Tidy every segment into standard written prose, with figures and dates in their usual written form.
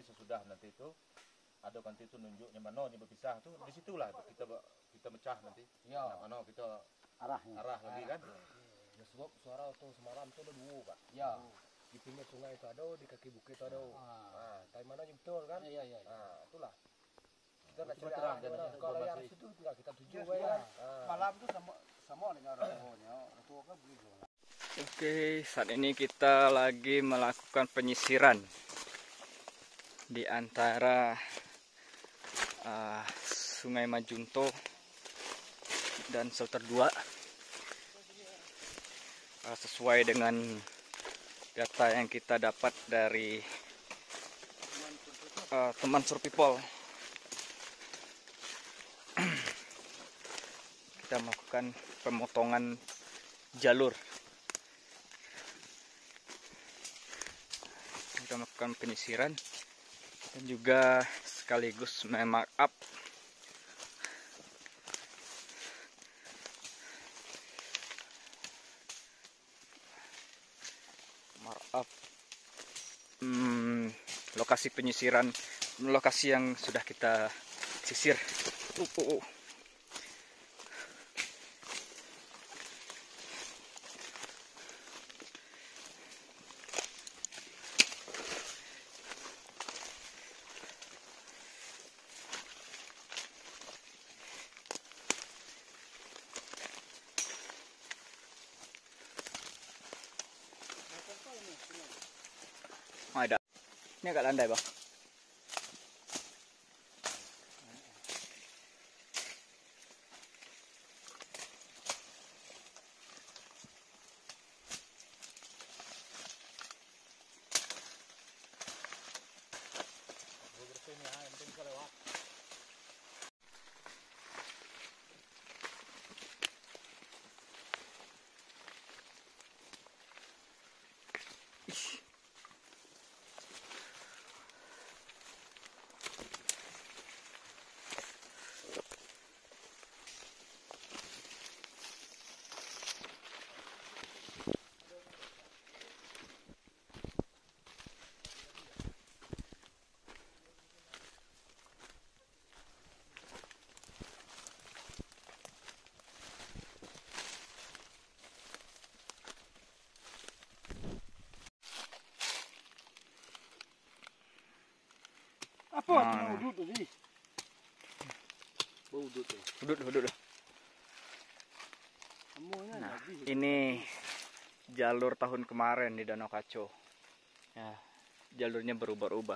sesudah nanti itu ada nanti itu nunjuknya mana ini berpisah tuh, disitulah kita mecah nanti. Ya. Nah, mana kita arah lagi kan. Ya sebab suara tuh semalam tuh ada dua Pak. Ya. Di pinggir sungai itu ada, di kaki bukit itu ada. Nah, tapi mana yang betul kan? Iya. Nah, itulah. Kita Nah, nak cari terang, arahnya jangan mana. Kalau yang informasi. situ enggak kita tuju Yes, ya. Malam tuh sama dengan orang tuanya. Orang tua kan begitu. Oke, saat ini kita lagi melakukan penyisiran di antara Sungai Majunto dan Shelter 2 sesuai dengan data yang kita dapat dari teman Surpipol. Kita melakukan pemotongan jalur, kita melakukan penyisiran dan juga sekaligus markup lokasi penyisiran, lokasi yang sudah kita sisir. Ada. Ini agak landai, Bang. Apa mau duduk sih? Bau dut ya. Hudud. Semuanya Nah, habis. ini jalur tahun kemarin di Danau Kaco. Ya, jalurnya berubah-ubah.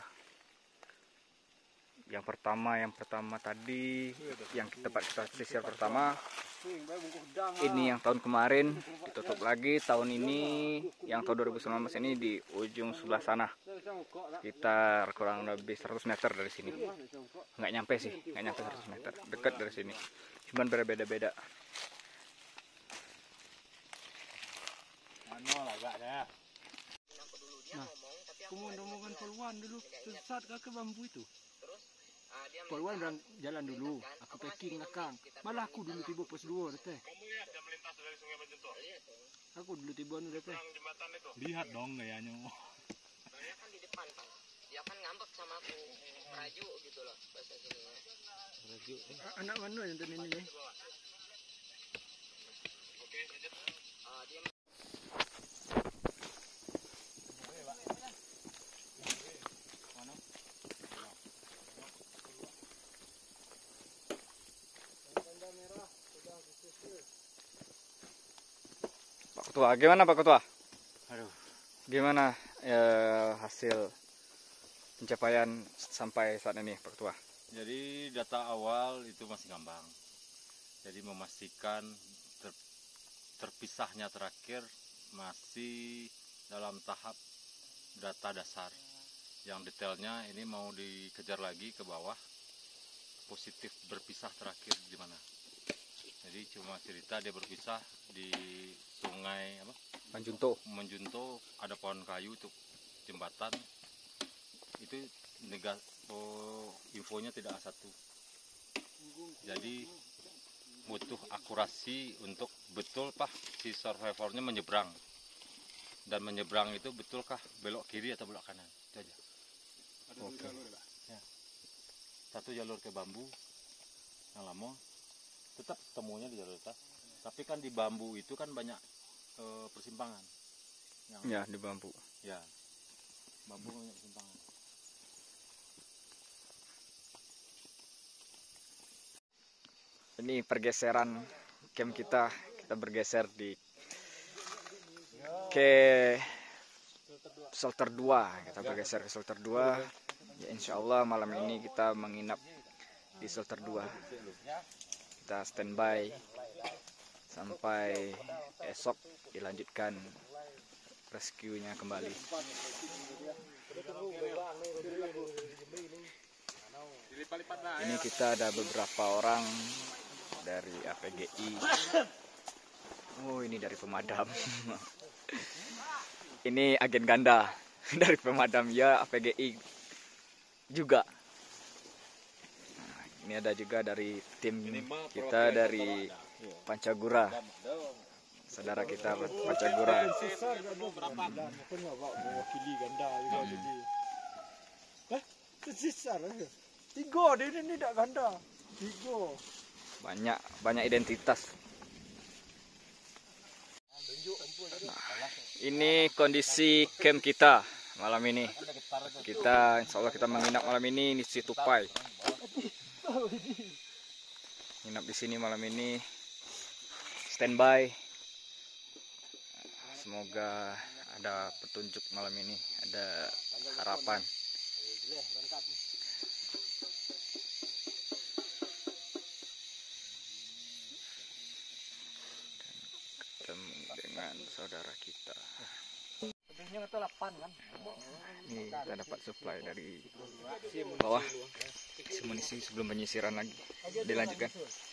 Yang pertama tadi, yang kita sisir pertama, ini yang tahun kemarin ditutup lagi. Tahun ini, yang tahun 2019 ini di ujung sebelah sana, sekitar kurang lebih 100 meter dari sini. Nggak nyampe 100 meter, dekat dari sini, cuman berbeda-beda. Nah, kemudian Polwan dulu sesat ke bambu itu. Polwan jalan dulu, aku packing belakang. Malah aku dulu tiba pos 2 teh. Kamu lihat jam lintas dari Sungai Majunto? Aku dulu tiba nu teh. Jembatan itu. Lihat dong gayanya. Dia kan di depan Pak. Dia kan ngambek sama aku, merajuk gitu loh bahasa sini. Anak mana yang tadi ini? Oke, lanjut. Dia Pak Ketua, gimana Pak Ketua? Aduh. Gimana hasil pencapaian sampai saat ini Pak Ketua? Jadi data awal itu masih ngambang. Jadi memastikan terpisahnya terakhir masih dalam tahap data dasar. Yang detailnya ini mau dikejar lagi ke bawah. Positif berpisah terakhir di mana? Jadi cuma cerita dia berpisah di sungai Majunto, ada pohon kayu untuk jembatan. Itu infonya tidak A1. Jadi butuh akurasi untuk betul Pak si survivornya menyeberang. Dan menyeberang itu betulkah belok kiri atau belok kanan? Itu aja. Oke. satu jalur ke bambu yang lama, tetap temunya di jalur atas. Tapi kan di bambu itu kan banyak persimpangan. Ya, di bambu. Ya, bambu banyak persimpangan. Ini pergeseran camp kita. Kita bergeser ke shelter 2. Kita bergeser ke shelter 2. Ya, insya Allah malam ini kita menginap di shelter 2. Kita standby sampai esok dilanjutkan rescue-nya kembali. Ini kita ada beberapa orang dari APGI. Oh, ini dari pemadam. Ini agen ganda dari pemadam, ya, APGI juga. Nah, ini ada juga dari tim kita dari Pancagura. Saudara kita Pancagura. Mewakili ganda juga jadi. Tersisar aja. 3 dia ini tidak ganda. 3. Banyak identitas. Nah, ini kondisi camp kita malam ini. Kita insya Allah kita menginap malam ini di Situpai. Nginap di sini malam ini. Standby. Semoga ada petunjuk malam ini, ada harapan. Ketemu dengan saudara kita. Ini kita dapat supply dari bawah. Amunisi sebelum penyisiran lagi. Dilanjutkan.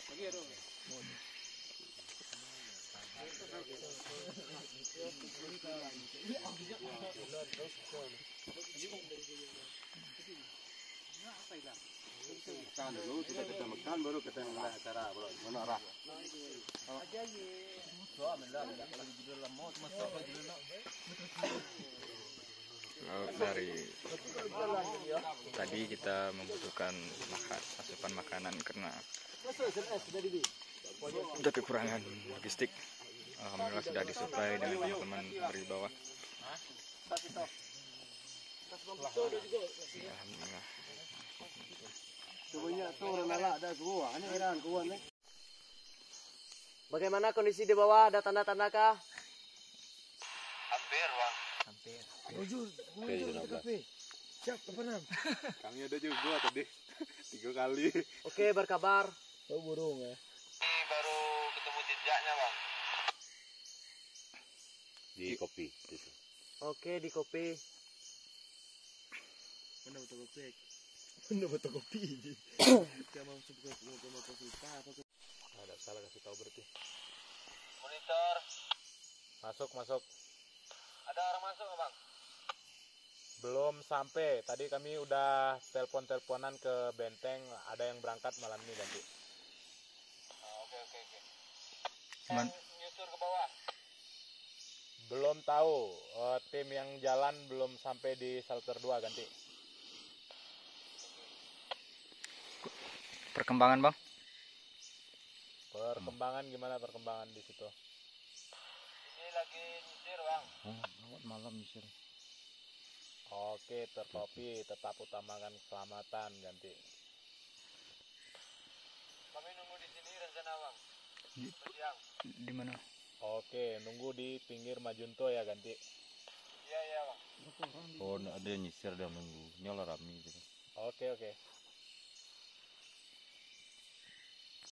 Dulu kita makan baru kita mulai acara menara. Dari tadi kita membutuhkan asupan makanan karena udah kekurangan logistik. Alhamdulillah sudah disuplai dengan teman-teman dari bawah. Alhamdulillah. Bagaimana kondisi di bawah? Ada tanda-tanda kah? Siap, apa? Kami ada juga tadi 3 kali. Oke, berkabar. Oh, burung ya. Baru ketemu jejaknya, Bang. Di kopi. Oke, di kopi. Mana betul kopi ini? Kita mau kopi apa? Ada salah kasih tahu berarti. Monitor. Masuk. Ada orang masuk nggak, Bang? Belum sampai. Tadi kami udah teleponan ke Benteng. Ada yang berangkat malam ini nanti. Oke. Cuman Nyusur ke bawah. Belum tahu. Tim yang jalan belum sampai di shelter 2 ganti. perkembangan, Bang? Perkembangan gimana perkembangan di situ? Ini lagi nyisir, Bang. Malam nyisir. Oke, terkopi, tetap utamakan keselamatan ganti. Kami nunggu di sini rencana, Bang. Siang. Di mana? Oke, nunggu di pinggir Majunto ya ganti. Iya, Bang. Oh, ada yang nyisir dan nunggu. Ini olah rame gitu. Oke.